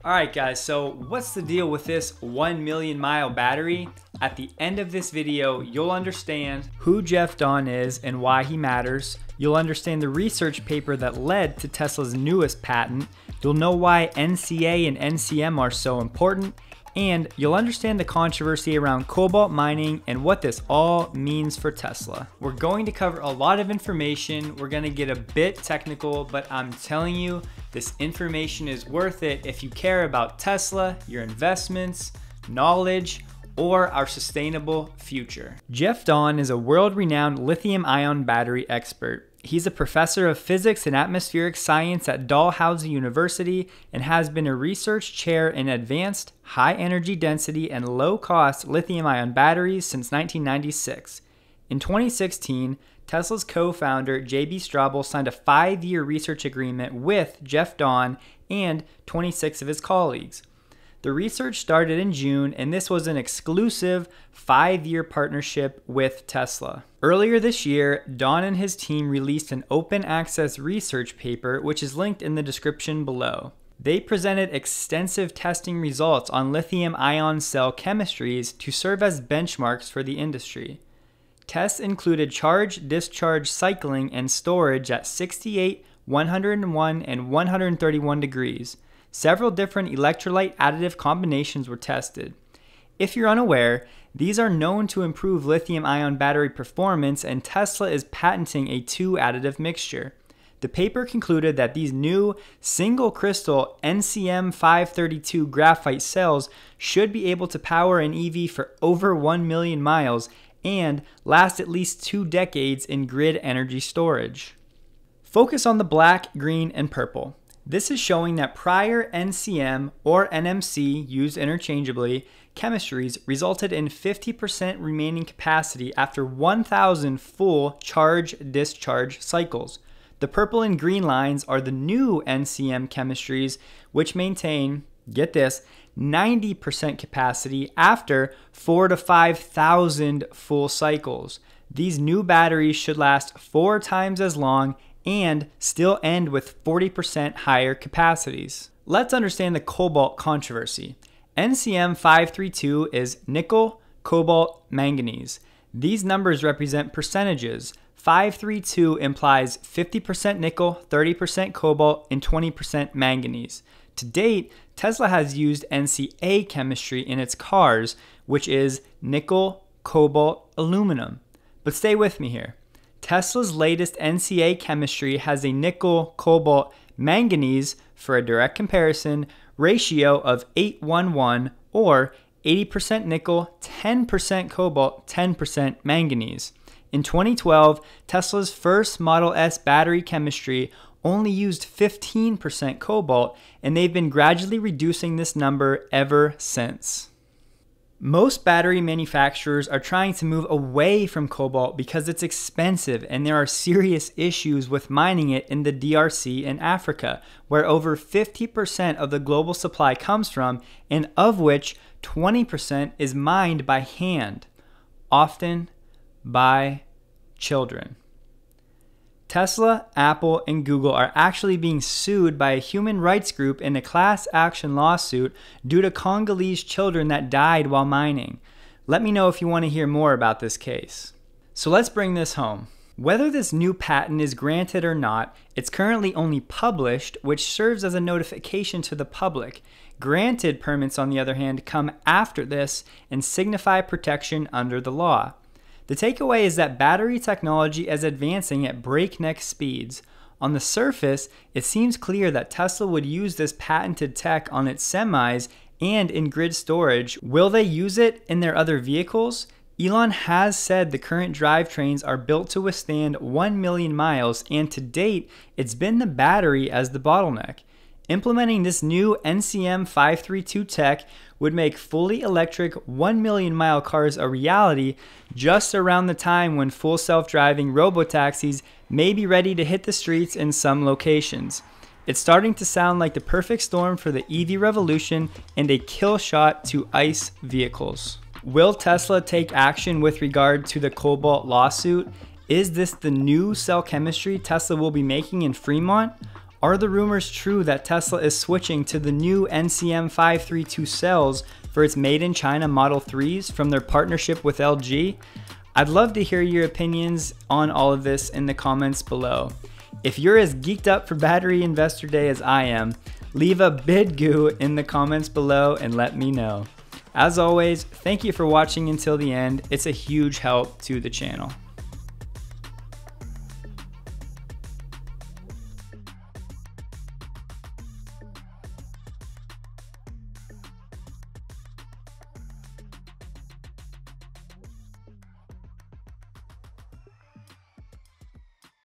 Alright guys, so what's the deal with this 1 million mile battery? At the end of this video, you'll understand who Jeff Dahn is and why he matters. You'll understand the research paper that led to Tesla's newest patent. You'll know why NCA and NCM are so important. And you'll understand the controversy around cobalt mining and what this all means for Tesla. We're going to cover a lot of information. We're going to get a bit technical, but I'm telling you, this information is worth it if you care about Tesla, your investments, knowledge, or our sustainable future. Jeff Dahn is a world-renowned lithium-ion battery expert. He's a professor of physics and atmospheric science at Dalhousie University and has been a research chair in advanced, high energy density and low-cost lithium-ion batteries since 1996. In 2016, Tesla's co-founder J.B. Straubel signed a 5-year research agreement with Jeff Dahn and 26 of his colleagues. The research started in June, and this was an exclusive 5-year partnership with Tesla. Earlier this year, Dahn and his team released an open access research paper, which is linked in the description below. They presented extensive testing results on lithium-ion cell chemistries to serve as benchmarks for the industry. Tests included charge-discharge cycling and storage at 68, 101, and 131 degrees. Several different electrolyte additive combinations were tested. If you're unaware, these are known to improve lithium-ion battery performance, and Tesla is patenting a 2-additive mixture. The paper concluded that these new single-crystal NCM 532 graphite cells should be able to power an EV for over 1 million miles and last at least 2 decades in grid energy storage. Focus on the black, green, and purple. This is showing that prior NCM or NMC, used interchangeably, chemistries resulted in 50% remaining capacity after 1,000 full charge-discharge cycles. The purple and green lines are the new NCM chemistries, which maintain, get this, 90% capacity after 4,000 to 5,000 full cycles. These new batteries should last 4 times as long and still end with 40% higher capacities. Let's understand the cobalt controversy. NCM 532 is nickel, cobalt, manganese. These numbers represent percentages. 532 implies 50% nickel, 30% cobalt, and 20% manganese. To date, Tesla has used NCA chemistry in its cars, which is nickel, cobalt, aluminum. But stay with me here. Tesla's latest NCA chemistry has a nickel, cobalt, manganese, for a direct comparison, ratio of 8:1:1, or 80% nickel, 10% cobalt, 10% manganese. In 2012, Tesla's first Model S battery chemistry only used 15% cobalt, and they've been gradually reducing this number ever since. Most battery manufacturers are trying to move away from cobalt because it's expensive, and there are serious issues with mining it in the DRC in Africa, where over 50% of the global supply comes from, and of which 20% is mined by hand, often by children. Tesla, Apple, and Google are actually being sued by a human rights group in a class action lawsuit due to Congolese children that died while mining. Let me know if you want to hear more about this case. So let's bring this home. Whether this new patent is granted or not, it's currently only published, which serves as a notification to the public. Granted permits, on the other hand, come after this and signify protection under the law. The takeaway is that battery technology is advancing at breakneck speeds. On the surface, it seems clear that Tesla would use this patented tech on its semis and in grid storage. Will they use it in their other vehicles? Elon has said the current drivetrains are built to withstand 1 million miles, and to date, it's been the battery as the bottleneck. Implementing this new NCM 532 tech would make fully electric 1 million mile cars a reality just around the time when full self-driving robotaxis may be ready to hit the streets in some locations. It's starting to sound like the perfect storm for the EV revolution and a kill shot to ICE vehicles. Will Tesla take action with regard to the cobalt lawsuit? Is this the new cell chemistry Tesla will be making in Fremont? Are the rumors true that Tesla is switching to the new NCM 532 cells for its made in China Model 3s from their partnership with LG? I'd love to hear your opinions on all of this in the comments below. If you're as geeked up for Battery Investor Day as I am, leave a bidgoo in the comments below and let me know. As always, thank you for watching until the end. It's a huge help to the channel.